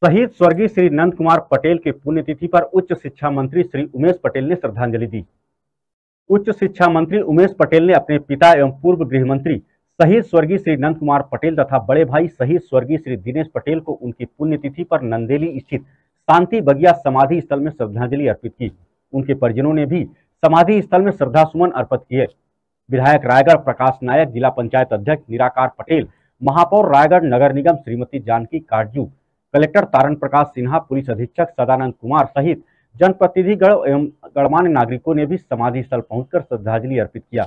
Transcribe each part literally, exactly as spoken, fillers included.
शहीद स्वर्गीय श्री नंद कुमार पटेल के पुण्यतिथि पर उच्च शिक्षा मंत्री श्री उमेश पटेल ने श्रद्धांजलि दी। उच्च शिक्षा मंत्री उमेश पटेल ने अपने पिता एवं पूर्व गृह मंत्री शहीद स्वर्गीय श्री नंद कुमार पटेल तथा बड़े भाई शहीद स्वर्गीय श्री दिनेश पटेल को उनकी पुण्यतिथि पर नंदेली स्थित शांति बगिया समाधि स्थल में श्रद्धांजलि अर्पित की। उनके परिजनों ने भी समाधि स्थल में श्रद्धा सुमन अर्पित किए। विधायक रायगढ़ प्रकाश नायक, जिला पंचायत अध्यक्ष निराकार पटेल, महापौर रायगढ़ नगर निगम श्रीमती जानकी काटजू, कलेक्टर तारण प्रकाश सिन्हा, पुलिस अधीक्षक सदानंद कुमार सहित जनप्रतिनिधिगण एवं गणमान्य नागरिकों ने भी समाधि स्थल पहुंचकर श्रद्धांजलि अर्पित किया।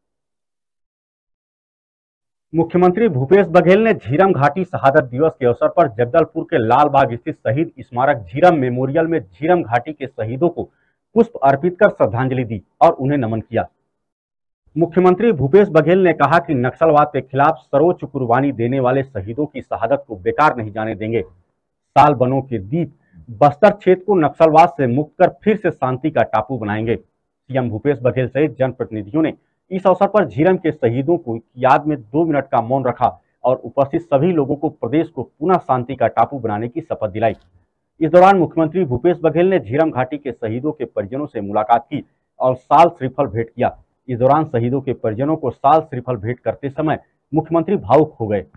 मुख्यमंत्री भूपेश बघेल ने झीरम घाटी शहादत दिवस के अवसर पर जगदलपुर के लाल बाग स्थित शहीद स्मारक झीरम मेमोरियल में झीरम घाटी के शहीदों को पुष्प अर्पित कर श्रद्धांजलि दी और उन्हें नमन किया। मुख्यमंत्री भूपेश बघेल ने कहा कि नक्सलवाद के खिलाफ सर्वोच्च कुर्बानी देने वाले शहीदों की शहादत को बेकार नहीं जाने देंगे। साल बनों के दीप बस्तर क्षेत्र को नक्सलवाद से मुक्त कर फिर से शांति का टापू बनाएंगे। सीएम भूपेश बघेल सहित जनप्रतिनिधियों ने इस अवसर पर झीरम के शहीदों को याद में दो मिनट का मौन रखा और उपस्थित सभी लोगों को प्रदेश को पुनः शांति का टापू बनाने की शपथ दिलाई। इस दौरान मुख्यमंत्री भूपेश बघेल ने झीरम घाटी के शहीदों के परिजनों से मुलाकात की और साल श्रीफल भेंट किया। इस दौरान शहीदों के परिजनों को साल श्रीफल भेंट करते समय मुख्यमंत्री भावुक हो गए।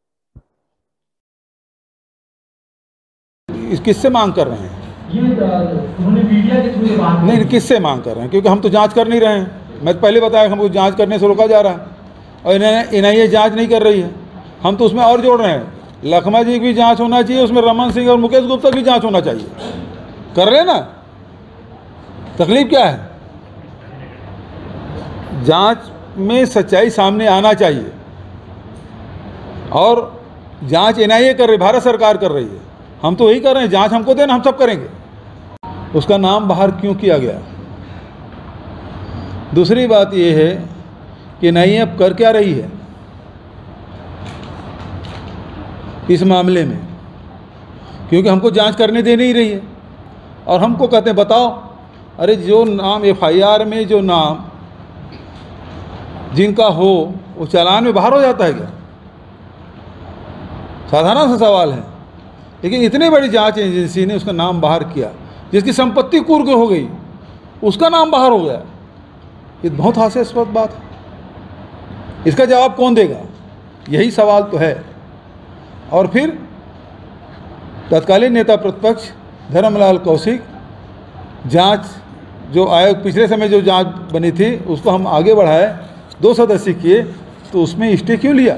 इस किससे मांग कर रहे हैं? ये उन्होंने मीडिया के थ्रू बात नहीं, किससे मांग कर रहे हैं? क्योंकि हम तो जांच कर नहीं रहे हैं। मैं तो पहले बताया हमको जांच करने से रोका जा रहा है और इन्हें एनआईए जांच नहीं कर रही है। हम तो उसमें और जोड़ रहे हैं, लखमा जी की भी जांच होना चाहिए, उसमें रमन सिंह और मुकेश गुप्ता की जांच होना चाहिए। कर रहे हैं ना? तकलीफ क्या है? जांच में सच्चाई सामने आना चाहिए और जांच एनआईए कर रही, भारत सरकार कर रही है। हम तो वही कर रहे हैं, जांच हमको देना, हम सब करेंगे। उसका नाम बाहर क्यों किया गया? दूसरी बात यह है कि एनआईए अब कर क्या रही है इस मामले में, क्योंकि हमको जांच करने दे नहीं रही है और हमको कहते हैं बताओ। अरे जो नाम एफआईआर में जो नाम जिनका हो वो चालान में बाहर हो जाता है क्या? साधारण सा सवाल है। लेकिन इतनी बड़ी जांच एजेंसी ने उसका नाम बाहर किया, जिसकी संपत्ति कुर्क हो गई उसका नाम बाहर हो गया। ये बहुत हास्यास्पद बात है। इसका जवाब कौन देगा? यही सवाल तो है। और फिर तत्कालीन नेता प्रतिपक्ष धर्मलाल कौशिक, जांच जो आयोग पिछले समय जो जांच बनी थी उसको हम आगे बढ़ाए, दो सदस्य किए, तो उसमें स्टे क्यों लिया?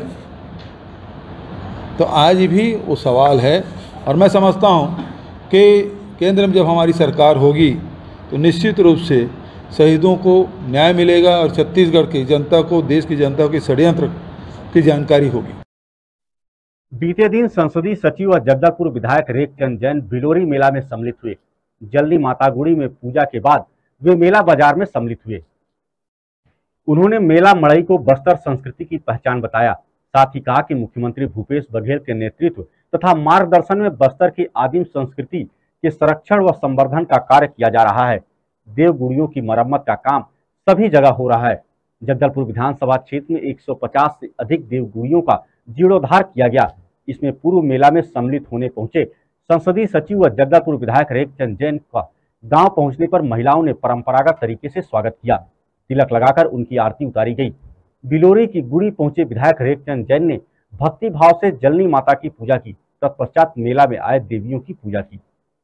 तो आज भी वो सवाल है और मैं समझता हूँ कि केंद्र में जब हमारी सरकार होगी तो निश्चित रूप से शहीदों को न्याय मिलेगा और छत्तीसगढ़ की जनता को, देश की जनता की षड्यंत्र की जानकारी होगी। बीते दिन संसदीय सचिव व जगदलपुर विधायक रेखचंद जैन बिलोरी मेला में सम्मिलित हुए। जल्दी मातागुड़ी में पूजा के बाद वे मेला बाजार में सम्मिलित हुए। उन्होंने मेला मड़ई को बस्तर संस्कृति की पहचान बताया। साथ ही कहा कि मुख्यमंत्री भूपेश बघेल के नेतृत्व तथा मार्गदर्शन में बस्तर की आदिम संस्कृति के संरक्षण व संवर्धन का कार्य किया जा रहा है। देवगुड़ियों की मरम्मत का काम सभी जगह हो रहा है। जगदलपुर विधानसभा क्षेत्र में एक सौ पचास से अधिक देवगुड़ियों का जीर्णोद्धार किया गया। इसमें पूर्व मेला में सम्मिलित होने पहुंचे संसदीय सचिव व जगदलपुर विधायक रेखचंद जैन का गांव पहुंचने पर महिलाओं ने परंपरागत तरीके से स्वागत किया। तिलक लगाकर उनकी आरती उतारी गई। बिलोरी की गुड़ी पहुंचे विधायक रेखचंद जैन ने भक्ति भाव से जलनी माता की पूजा की। तत्पश्चात मेला में आए देवियों की पूजा की।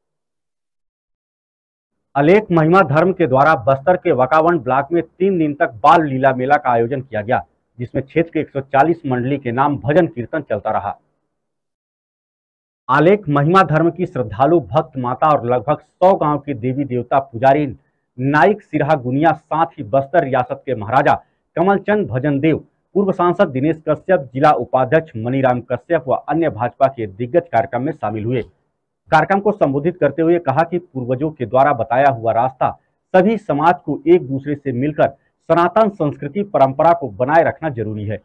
अलेख महिमा धर्म के द्वारा बस्तर के वकावंड ब्लॉक में तीन दिन तक बाल लीला मेला का आयोजन किया गया, जिसमें क्षेत्र के एक सौ चालीस मंडली के नाम भजन कीर्तन चलता रहा। आलेख महिमा धर्म की श्रद्धालु भक्त माता और लगभग सौ गांव के देवी देवता पुजारी नाइक सिरहा गुनिया, साथ ही बस्तर रियासत के महाराजा कमलचंद भजन देव, पूर्व सांसद दिनेश कश्यप, जिला उपाध्यक्ष मनीराम कश्यप व अन्य भाजपा के दिग्गज कार्यक्रम में शामिल हुए। कार्यक्रम को संबोधित करते हुए कहा कि पूर्वजों के द्वारा बताया हुआ रास्ता सभी समाज को एक दूसरे से मिलकर सनातन संस्कृति परंपरा को बनाए रखना जरूरी है।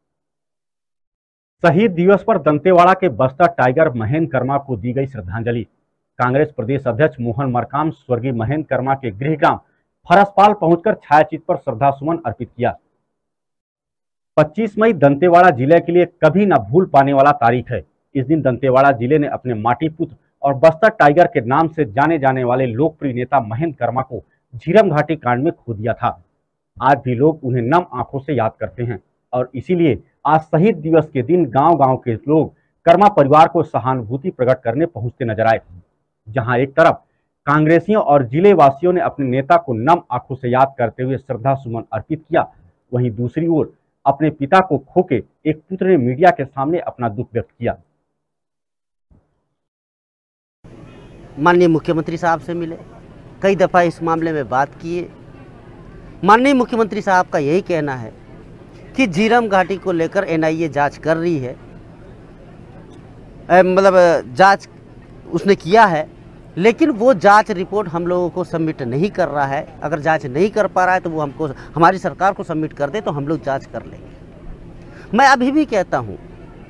शहीद दिवस पर दंतेवाड़ा के बस्तर टाइगर महेंद्र कर्मा को दी गई श्रद्धांजलि। कांग्रेस प्रदेश अध्यक्ष मोहन मरकाम स्वर्गीय महेंद्र कर्मा के गृहग्राम फरसपाल पहुंचकर छायाचित्र पर श्रद्धा सुमन अर्पित किया। पच्चीस मई दंतेवाड़ा जिले के लिए कभी न भूल पाने वाला तारीख है। इस दिन दंतेवाड़ा जिले ने अपने माटी पुत्र और बस्तर टाइगर के नाम से जाने जाने वाले लोकप्रिय नेता महेंद्र कर्मा को झीरम घाटी कांड में खो दिया था। आज भी लोग उन्हें नम आंखों से याद करते हैं और इसीलिए आज शहीद दिवस के दिन गांव-गांव के लोग कर्मा परिवार को सहानुभूति प्रकट करने पहुंचते नजर आए। जहां एक तरफ कांग्रेसियों और जिले वासियों ने अपने नेता को नम आंखों से याद करते हुए श्रद्धा सुमन अर्पित किया, वहीं दूसरी ओर अपने पिता को खो के एक पुत्र ने मीडिया के सामने अपना दुख व्यक्त किया। माननीय मुख्यमंत्री साहब से मिले, कई दफ़ा इस मामले में बात किए। माननीय मुख्यमंत्री साहब का यही कहना है कि झीरम घाटी को लेकर एन आई ए जांच कर रही है, मतलब जांच उसने किया है, लेकिन वो जांच रिपोर्ट हम लोगों को सबमिट नहीं कर रहा है। अगर जांच नहीं कर पा रहा है तो वो हमको, हमारी सरकार को सबमिट कर दे तो हम लोग जांच कर लेंगे। मैं अभी भी कहता हूँ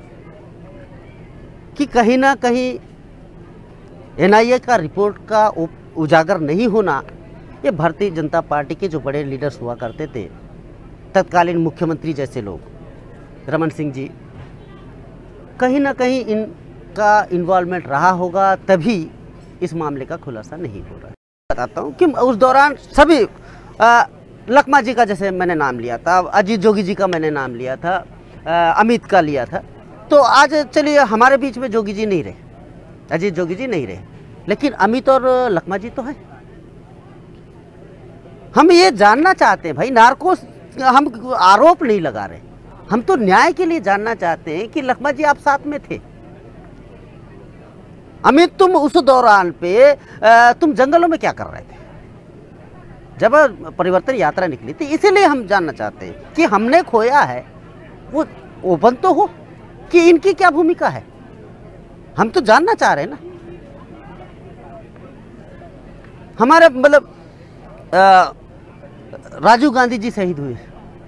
कि कहीं ना कहीं एन आई ए का रिपोर्ट का उजागर नहीं होना, ये भारतीय जनता पार्टी के जो बड़े लीडर्स हुआ करते थे, तत्कालीन मुख्यमंत्री जैसे लोग, रमन सिंह जी, कहीं ना कहीं इनका इन्वॉल्वमेंट रहा होगा, तभी इस मामले का खुलासा नहीं हो रहा है। बताता हूँ कि उस दौरान सभी आ, लखमा जी का जैसे मैंने नाम लिया था, अजीत जोगी जी का मैंने नाम लिया था, आ, अमित का लिया था, तो आज चलिए हमारे बीच में जोगी जी नहीं रहे, अजीत जोगी जी नहीं रहे, लेकिन अमित और लखमा जी तो है। हम ये जानना चाहते हैं भाई, नार्कोस हम आरोप नहीं लगा रहे, हम तो न्याय के लिए जानना चाहते हैं कि लखमा जी आप साथ में थे, अमित तुम उस दौरान पे तुम जंगलों में क्या कर रहे थे जब परिवर्तन यात्रा निकली थी। इसीलिए हम जानना चाहते हैं कि हमने खोया है वो ओपन तो हो कि इनकी क्या भूमिका है, हम तो जानना चाह रहे हैं ना। हमारे मतलब राजीव गांधी जी शहीद हुए,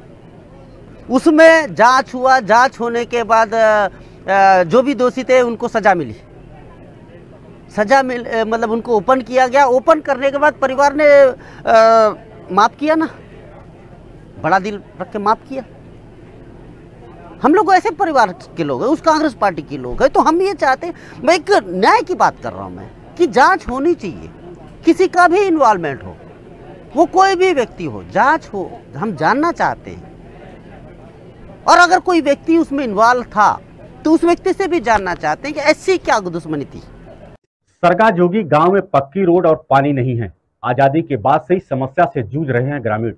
उसमें जांच हुआ, जांच होने के बाद आ, जो भी दोषी थे उनको सजा मिली, सजा मिल मतलब उनको ओपन किया गया। ओपन करने के बाद परिवार ने माफ़ किया ना, बड़ा दिल रख के माफ़ किया। हम लोग ऐसे परिवार के लोग हैं, उस कांग्रेस पार्टी के लोग हैं, तो हम ये चाहते हैं, मैं एक न्याय की बात कर रहा हूँ मैं, कि जांच होनी चाहिए, किसी का भी इन्वॉल्वमेंट हो, वो कोई भी व्यक्ति हो, जांच हो, हम जानना चाहते हैं। और अगर कोई व्यक्ति उसमें इन्वॉल्व था तो उस व्यक्ति से भी जानना चाहते हैं कि ऐसी क्या दुश्मनी थी। सरगा जोगी गांव में पक्की रोड और पानी नहीं है। आजादी के बाद से ही समस्या से जूझ रहे हैं ग्रामीण।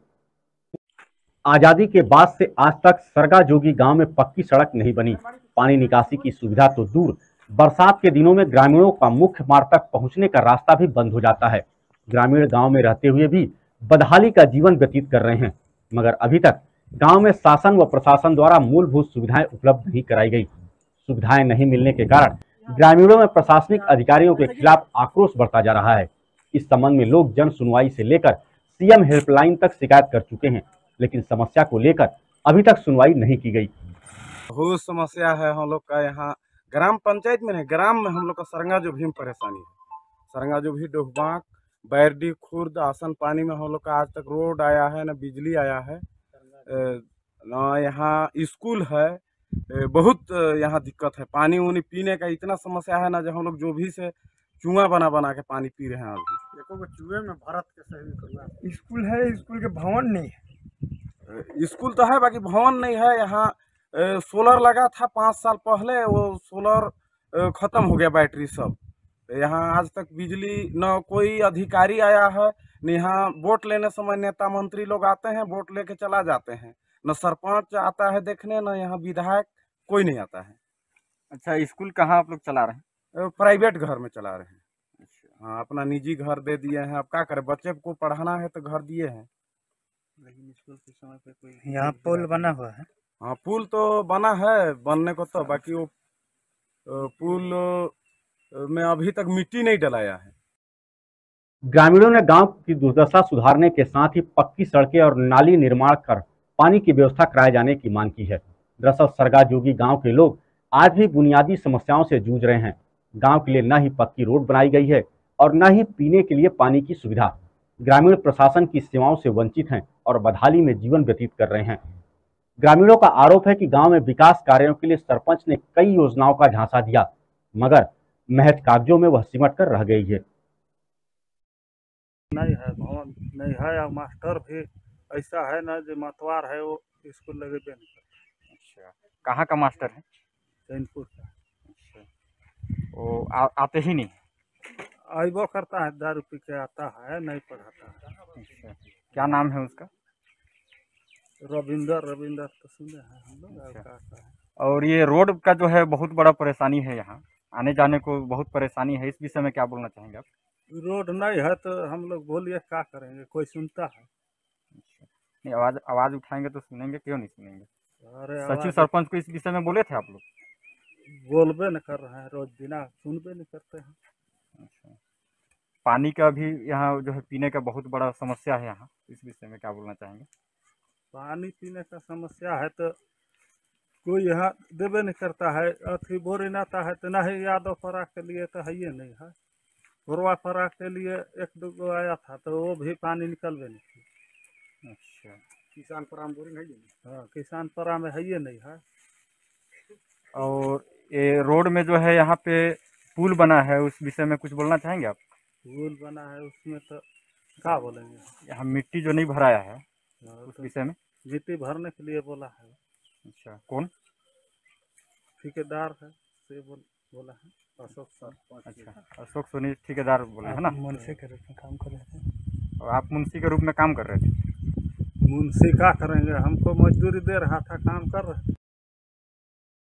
आजादी के बाद से आज तक सरगा जोगी गांव में पक्की सड़क नहीं बनी, पानी निकासी की सुविधा तो दूर, बरसात के दिनों में ग्रामीणों का मुख्य मार्ग तक पहुंचने का रास्ता भी बंद हो जाता है। ग्रामीण गांव में रहते हुए भी बदहाली का जीवन व्यतीत कर रहे हैं, मगर अभी तक गांव में शासन व प्रशासन द्वारा मूलभूत सुविधाएं उपलब्ध नहीं कराई गई। सुविधाएं नहीं मिलने के कारण ग्रामीणों में प्रशासनिक अधिकारियों के खिलाफ आक्रोश बढ़ता जा रहा है। इस संबंध में लोग जन सुनवाई से लेकर सी एम हेल्पलाइन तक शिकायत कर चुके हैं, लेकिन समस्या को लेकर अभी तक सुनवाई नहीं की गई। बहुत समस्या है हम लोग का यहाँ ग्राम पंचायत में नहीं, ग्राम में हम लोग का सरंगा जो भी परेशानी है। सरंगा जो भी डोहबाक, बैरडी, खुर्द, आसन पानी में हम लोग का आज तक रोड आया है, न बिजली आया है, न यहाँ स्कूल है, बहुत यहाँ दिक्कत है। पानी उनी पीने का इतना समस्या है ना, जब हम लोग जो भी से चूहा बना बना के पानी पी रहे हैं। अभी देखो चूहे में भारत के सही स्कूल है, स्कूल के भवन नहीं है। स्कूल तो है, बाकी भवन नहीं है। यहाँ सोलर लगा था पाँच साल पहले, वो सोलर खत्म हो गया, बैटरी सब। यहाँ आज तक बिजली न कोई अधिकारी आया है, न यहाँ वोट लेने समय नेता मंत्री लोग आते हैं, वोट लेके चला जाते हैं, न सरपंच आता है देखने, न यहाँ विधायक, कोई नहीं आता है। अच्छा, स्कूल कहाँ आप लोग चला रहे हैं? प्राइवेट घर में चला रहे हैं। अच्छा, हाँ, अपना निजी घर दे दिए हैं। अब क्या करें, बच्चे को पढ़ाना है तो घर दिए हैं, लेकिन स्कूल के समय पे कोई यहाँ पुल बना हुआ है। हाँ, पुल तो बना है, बनने को तो, बाकी वो पुल में अभी तक मिट्टी नहीं डलाया है। ग्रामीणों ने गांव की दुर्दशा सुधारने के साथ ही पक्की सड़कें और नाली निर्माण कर पानी की व्यवस्था कराए जाने की मांग की है। दरअसल सरगा जोगी गांव के लोग आज भी बुनियादी समस्याओं से जूझ रहे हैं। गांव के लिए न ही पक्की रोड बनाई गई है और न ही पीने के लिए पानी की सुविधा। ग्रामीण प्रशासन की सेवाओं से वंचित हैं और बदहाली में जीवन व्यतीत कर रहे हैं। ग्रामीणों का आरोप है कि गांव में विकास कार्यों के लिए सरपंच ने कई योजनाओं का झांसा दिया, मगर महज कागजों में वह सिमट कर रह गई है। नहीं है, भवन नहीं है, और मास्टर भी ऐसा है ना जो मतवार है, वो स्कूल लगे नहीं करता। अच्छा, कहाँ का मास्टर है? चैनपुर का। अच्छा, वो आ, आते ही नहीं? आइबो करता है, दारू पी के आता है, नहीं पढ़ाता है। अच्छा, क्या नाम है उसका? रविंदर रविंदर तो सुने हैं हम लोग। और अच्छा। का का है। और ये रोड का जो है बहुत बड़ा परेशानी है, यहाँ आने जाने को बहुत परेशानी है, इस विषय में क्या बोलना चाहेंगे आप? रोड नहीं है तो हम लोग बोलिए क्या करेंगे, कोई सुनता है? अच्छा, नहीं, आवाज़ आवाज़ उठाएंगे तो सुनेंगे, क्यों नहीं सुनेंगे? अरे सचिव आवाज सरपंच को इस विषय में बोले थे आप लोग? बोलबे न कर रहे हैं, रोज बिना सुनबे नहीं करते हैं। अच्छा, पानी का भी यहाँ जो है पीने का बहुत बड़ा समस्या है यहाँ, इस विषय में क्या बोलना चाहेंगे? पानी पीने का समस्या है तो कोई यहाँ देवे नहीं करता है। अथी बोरिंग आता है तो नहीं, यादव परा के लिए तो है ही नहीं है। गोरवा परा के लिए एक दो गो आया था तो वो भी पानी निकलवे नहीं थी। अच्छा, किसान परा में बोरिंग है ही नहीं। हाँ, किसान परा में है ही नहीं है। और ये रोड में जो है यहाँ पे पुल बना है, उस विषय में कुछ बोलना चाहेंगे आप? पुल बना है उसमें तो क्या बोलेंगे। यहाँ मिट्टी जो नहीं भराया है, हाँ, उस तो विषय में? मिट्टी भरने के लिए बोला है। अच्छा, कौन? ठेकेदार है से बोल बोला है, अशोक सर। अच्छा, अशोक सोनी ठेकेदार बोले है ना? मुंशी के रूप में काम कर रहे थे। और आप मुंशी के रूप में काम कर रहे थे? मुंशी क्या करेंगे, हमको मजदूरी दे रहा था, काम कर रहे थे।